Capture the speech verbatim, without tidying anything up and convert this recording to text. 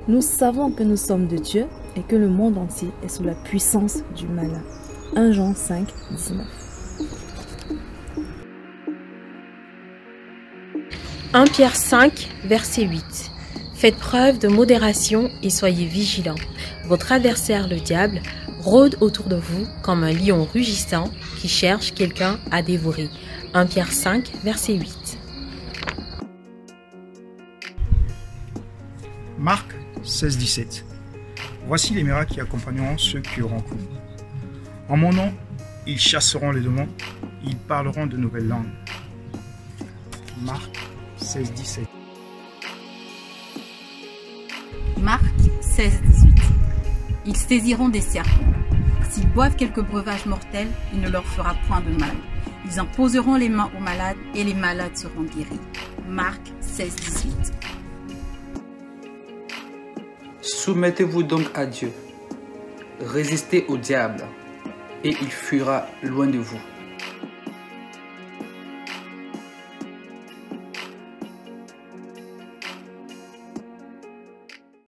Nous savons que nous sommes de Dieu et que le monde entier est sous la puissance du malin. un Jean cinq, dix-neuf. premier Pierre cinq, verset huit. Faites preuve de modération et soyez vigilants. Votre adversaire, le diable, rôde autour de vous comme un lion rugissant qui cherche quelqu'un à dévorer. premier Pierre cinq, verset huit. Marc seize, dix-sept. Voici les miracles qui accompagneront ceux qui auront cru. En mon nom, ils chasseront les démons, ils parleront de nouvelles langues. Marc seize, dix-sept. Marc seize, dix-huit. Ils saisiront des serpents. S'ils boivent quelques breuvages mortels, il ne leur fera point de mal. Ils en poseront les mains aux malades et les malades seront guéris. Marc seize, dix-huit. Soumettez-vous donc à Dieu. Résistez au diable et il fuira loin de vous.